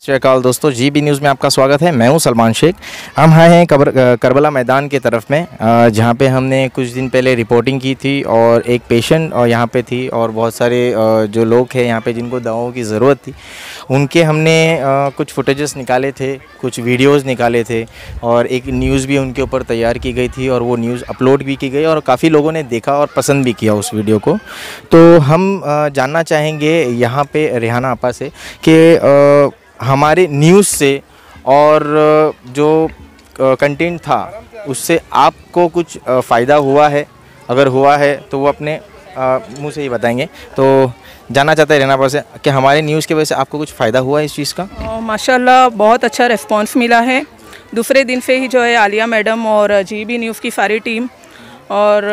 श्री अकाल दोस्तों, GB news में आपका स्वागत है। मैं हूं सलमान शेख। हम आए हैं करबला मैदान की तरफ में, जहां पे हमने कुछ दिन पहले रिपोर्टिंग की थी और एक पेशेंट यहां पे थी और बहुत सारे जो लोग हैं यहां पे जिनको दवाओं की ज़रूरत थी, उनके हमने कुछ फुटेजेस निकाले थे, कुछ वीडियोज़ निकाले थे और एक न्यूज़ भी उनके ऊपर तैयार की गई थी और वो न्यूज़ अपलोड भी की गई और काफ़ी लोगों ने देखा और पसंद भी किया उस वीडियो को। तो हम जानना चाहेंगे यहाँ पे रेहाना आपा से कि हमारे न्यूज़ से और जो कंटेंट था उससे आपको कुछ फ़ायदा हुआ है? अगर हुआ है तो वो अपने मुंह से ही बताएंगे। तो जानना चाहते हैं रेहाना आपा से कि हमारे न्यूज़ की वजह से आपको कुछ फ़ायदा हुआ है इस चीज़ का? माशाल्लाह बहुत अच्छा रिस्पांस मिला है। दूसरे दिन से ही जो है आलिया मैडम और जीबी न्यूज़ की सारी टीम और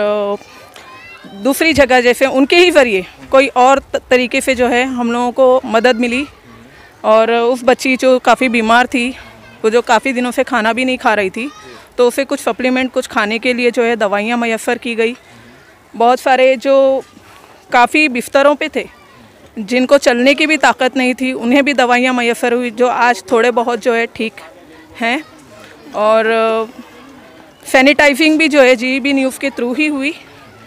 दूसरी जगह जैसे उनके ही ज़रिए कोई और तरीके से जो है हम लोगों को मदद मिली। और उस बच्ची जो काफ़ी बीमार थी, वो जो काफ़ी दिनों से खाना भी नहीं खा रही थी, तो उसे कुछ सप्लीमेंट कुछ खाने के लिए जो है दवाइयाँ मैसर की गई। बहुत सारे जो काफ़ी बिस्तरों पे थे, जिनको चलने की भी ताकत नहीं थी, उन्हें भी दवाइयाँ मैसर हुई, जो आज थोड़े बहुत जो है ठीक हैं। और सैनिटाइजिंग भी जो है जीबी न्यूज़ के थ्रू ही हुई।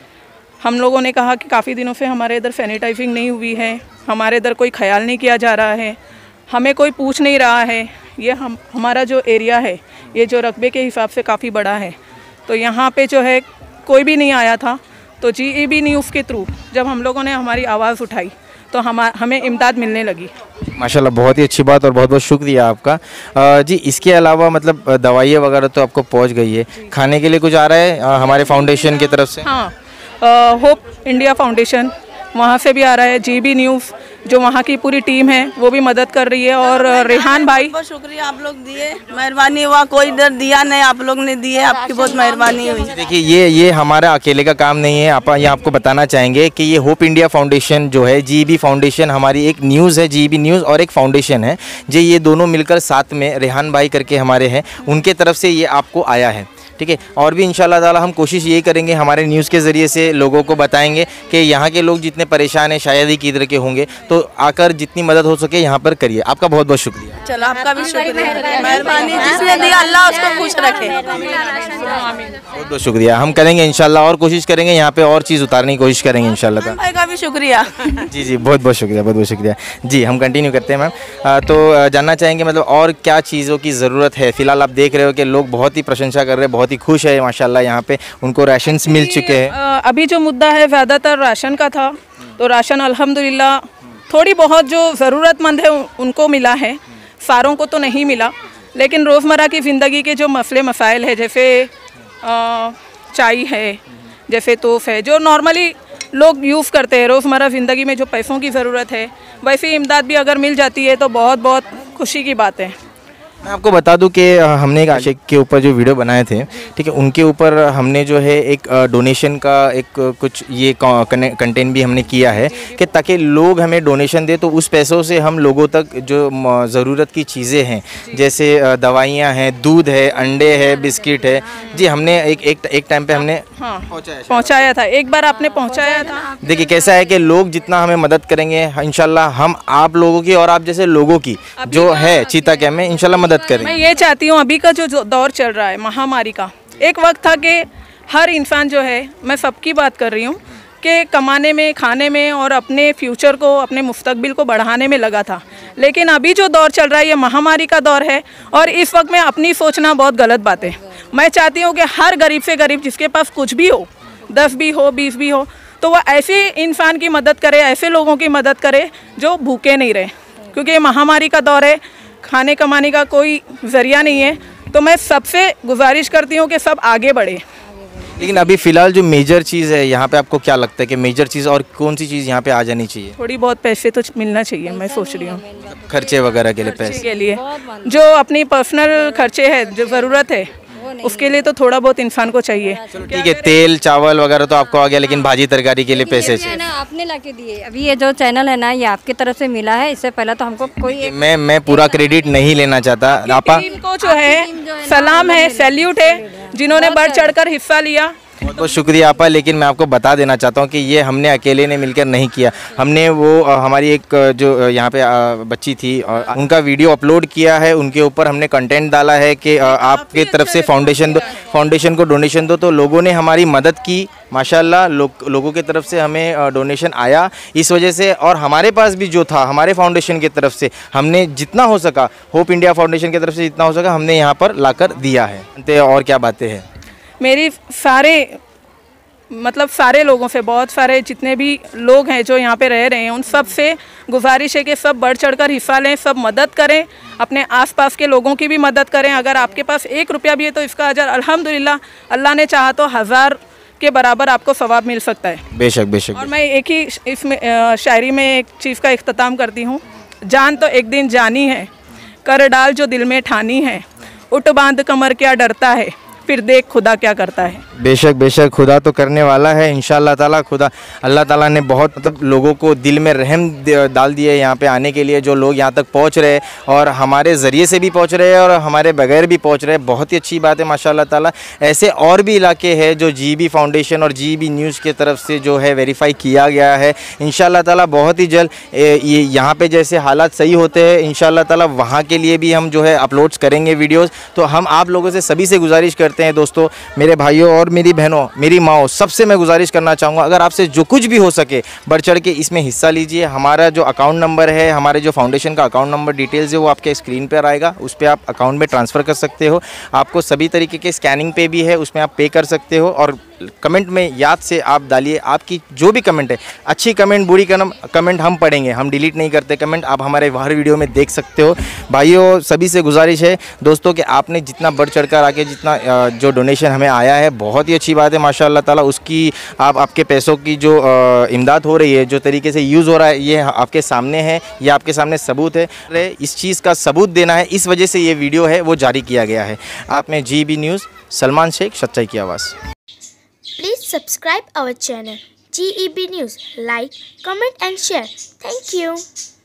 हम लोगों ने कहा कि काफ़ी दिनों से हमारे इधर सैनिटाइजिंग नहीं हुई है, हमारे इधर कोई ख्याल नहीं किया जा रहा है, हमें कोई पूछ नहीं रहा है। ये हमारा जो एरिया है ये जो रकबे के हिसाब से काफ़ी बड़ा है, तो यहाँ पे जो है कोई भी नहीं आया था। तो जीबी न्यूज़ के थ्रू जब हम लोगों ने हमारी आवाज़ उठाई तो हमें इमदाद मिलने लगी। माशाल्लाह, बहुत ही अच्छी बात और बहुत बहुत शुक्रिया आपका। जी, इसके अलावा मतलब दवाइयाँ वगैरह तो आपको पहुँच गई है, खाने के लिए कुछ आ रहा है हमारे फाउंडेशन की तरफ से? हाँ, होप इंडिया फाउंडेशन वहाँ से भी आ रहा है। जीबी न्यूज़ जो वहाँ की पूरी टीम है वो भी मदद कर रही है। और रेहान भाई बहुत शुक्रिया, आप लोग दिए, मेहरबानी हुआ, कोई इधर दिया नहीं, आप लोग ने दिए, आपकी बहुत मेहरबानी हुई। देखिए, ये हमारा अकेले का काम नहीं है। आप ये आपको बताना चाहेंगे कि ये होप इंडिया फाउंडेशन जो है, जीबी फाउंडेशन हमारी एक न्यूज़ है, जीबी न्यूज़ और एक फाउंडेशन है, जो ये दोनों मिलकर साथ में रेहान भाई करके हमारे हैं, उनके तरफ से ये आपको आया है। ठीक है, और भी इंशाल्लाह ताला हम कोशिश यही करेंगे, हमारे न्यूज़ के ज़रिए से लोगों को बताएंगे कि यहाँ के लोग जितने परेशान हैं शायद ही किधर के होंगे, तो आकर जितनी मदद हो सके यहाँ पर करिए। आपका बहुत बहुत शुक्रिया। चलो, आपका भी शुक्रिया, मेहरबानी, जिसने दिया अल्लाह उसको खुश रखे। बहुत बहुत शुक्रिया। हम करेंगे इंशाल्लाह और कोशिश करेंगे यहाँ पे और चीज़ उतारने की कोशिश करेंगे इंशाल्लाह। भाई का भी शुक्रिया। जी, बहुत बहुत शुक्रिया, बहुत बहुत शुक्रिया। जी, हम कंटिन्यू करते हैं मैम। तो जानना चाहेंगे मतलब और क्या चीज़ों की ज़रूरत है? फ़िलहाल आप देख रहे हो कि लोग बहुत ही प्रशंसा कर रहे हैं, बहुत ही खुश है माशाल्लाह, यहाँ पे उनको राशंस मिल चुके हैं। अभी जो मुद्दा है ज़्यादातर राशन का था, तो राशन अल्हम्दुलिल्लाह थोड़ी बहुत जो ज़रूरतमंद है उनको मिला है, सारों को तो नहीं मिला। लेकिन रोज़मर्रा की ज़िंदगी के जो मसले मसाइल है, जैसे चाय है, जैसे तोहफ़ है, जो नॉर्मली लोग यूज़ करते हैं रोज़मर्रा ज़िंदगी में, जो पैसों की ज़रूरत है, वैसी इमदाद भी अगर मिल जाती है तो बहुत बहुत खुशी की बात है। मैं आपको बता दूं कि हमने एक आशिक के ऊपर जो वीडियो बनाए थे, ठीक है, उनके ऊपर हमने जो है एक डोनेशन का एक कुछ ये कंटेंट भी हमने किया है कि ताकि लोग हमें डोनेशन दे, तो उस पैसों से हम लोगों तक जो ज़रूरत की चीज़ें हैं, जैसे दवाइयाँ हैं, दूध है, अंडे है, बिस्किट है, जी हमने एक टाइम पे हमने पहुँचाया था। एक बार आपने पहुँचाया था। देखिए कैसा है कि लोग जितना हमें मदद करेंगे इंशाल्लाह, हम आप लोगों की और आप जैसे लोगों की जो है चीता कैम्प में इंशाल्लाह मदद करेंगे। मैं ये चाहती हूँ, अभी का जो दौर चल रहा है महामारी का, एक वक्त था कि हर इंसान जो है, मैं सबकी बात कर रही हूँ, कि कमाने में, खाने में और अपने फ्यूचर को, अपने मुस्तकबिल को बढ़ाने में लगा था। लेकिन अभी जो दौर चल रहा है ये महामारी का दौर है और इस वक्त में अपनी सोचना बहुत गलत बात है। मैं चाहती हूँ कि हर गरीब से गरीब जिसके पास कुछ भी हो, 10 भी हो, 20 भी हो, तो वह ऐसे इंसान की मदद करे, ऐसे लोगों की मदद करे जो भूखे नहीं रहे, क्योंकि ये महामारी का दौर है, खाने कमाने का कोई ज़रिया नहीं है। तो मैं सबसे गुजारिश करती हूँ कि सब आगे बढ़े। लेकिन अभी फ़िलहाल जो मेजर चीज़ है यहाँ पे, आपको क्या लगता है कि मेजर चीज़ और कौन सी चीज़ यहाँ पे आ जानी चाहिए? थोड़ी बहुत पैसे तो मिलना चाहिए, मैं सोच रही हूँ, खर्चे वगैरह के लिए, पैसे के लिए, जो अपनी पर्सनल खर्चे है, जो ज़रूरत है उसके लिए तो थोड़ा बहुत इंसान को चाहिए। ठीक है, तेल चावल वगैरह तो आपको आ गया, लेकिन भाजी तरकारी के लिए पैसे चाहिए। आपने लाके दिए, अभी ये जो चैनल है ना, ये आपकी तरफ से मिला है, इससे पहले तो हमको कोई मैं पूरा क्रेडिट नहीं लेना चाहता। आपा टीम को जो है सलाम है, सैल्यूट है, जिन्होंने बढ़ चढ़कर हिस्सा लिया। बहुत बहुत शुक्रिया आपा। लेकिन मैं आपको बता देना चाहता हूँ कि ये हमने अकेले ने मिलकर नहीं किया। हमने वो हमारी एक जो यहाँ पे बच्ची थी और उनका वीडियो अपलोड किया है, उनके ऊपर हमने कंटेंट डाला है कि आपके तरफ से फाउंडेशन को डोनेशन दो, तो लोगों ने हमारी मदद की माशाल्लाह। लोगों की तरफ से हमें डोनेशन आया इस वजह से, और हमारे पास भी जो था हमारे फाउंडेशन की तरफ से हमने जितना हो सका, होप इंडिया फाउंडेशन की तरफ से जितना हो सका हमने यहाँ पर लाकर दिया है। और क्या बातें हैं, मेरी सारे लोगों से, बहुत सारे जितने भी लोग हैं जो यहाँ पे रह रहे हैं, उन सब से गुजारिश है कि सब बढ़ चढ़कर हिस्सा लें, सब मदद करें, अपने आसपास के लोगों की भी मदद करें। अगर आपके पास 1 रुपया भी है तो इसका अजर अल्हम्दुलिल्लाह, अल्लाह ने चाहा तो 1000 के बराबर आपको सवाब मिल सकता है। बेशक बेशक। और मैं एक ही इसमें शायरी में एक चीज़ का इख्तिताम करती हूँ। जान तो एक दिन जानी है, कर डाल जो दिल में ठानी है, उठ बांध कमर क्या डरता है, फिर देख खुदा क्या करता है। बेशक बेशक, खुदा तो करने वाला है इंशाअल्लाह ताला। खुदा अल्लाह ताला ने बहुत लोगों को दिल में रहम डाल दिए यहाँ पे आने के लिए, जो लोग यहाँ तक पहुँच रहे हैं और हमारे ज़रिए से भी पहुँच रहे हैं और हमारे बगैर भी पहुँच रहे हैं। बहुत ही अच्छी बात है माशाअल्लाह ताला। ऐसे और भी इलाके हैं जो जीबी फाउंडेशन और जीबी न्यूज़ की तरफ से जो है वेरीफाई किया गया है। इंशाअल्लाह ताला बहुत ही जल्द ये यहाँ पे जैसे हालात सही होते हैं इंशाअल्लाह ताला वहाँ के लिए भी हम जो है अपलोड्स करेंगे वीडियोज़। तो हम आप लोगों से सभी से गुजारिश करते हैं दोस्तों, मेरे भाइयों और मेरी बहनों, मेरी माओ, सबसे मैं गुजारिश करना चाहूँगा, अगर आपसे जो कुछ भी हो सके बढ़ चढ़ के इसमें हिस्सा लीजिए। हमारा जो अकाउंट नंबर है, हमारे जो फाउंडेशन का अकाउंट नंबर डिटेल्स है वो आपके स्क्रीन पर आएगा, उस पर आप अकाउंट में ट्रांसफ़र कर सकते हो। आपको सभी तरीके के स्कैनिंग पे भी है, उसमें आप पे कर सकते हो। और कमेंट में याद से आप डालिए, आपकी जो भी कमेंट है, अच्छी कमेंट बुरी कमेंट हम पढ़ेंगे, हम डिलीट नहीं करते कमेंट, आप हमारे हर वीडियो में देख सकते हो। भाइयों सभी से गुजारिश है दोस्तों कि आपने जितना बढ़ चढ़ कर आके जितना जो डोनेशन हमें आया है बहुत ही अच्छी बात है माशाअल्लाह ताला। उसकी आपके पैसों की जो इमदाद हो रही है, जो तरीके से यूज़ हो रहा है, ये आपके सामने है, ये आपके सामने सबूत है। इस चीज़ का सबूत देना है, इस वजह से ये वीडियो है वो जारी किया गया है। आप में जीबी न्यूज़, सलमान शेख, सच्चाई की आवाज़। Please subscribe our channel GEB News. Like, comment and share. Thank you.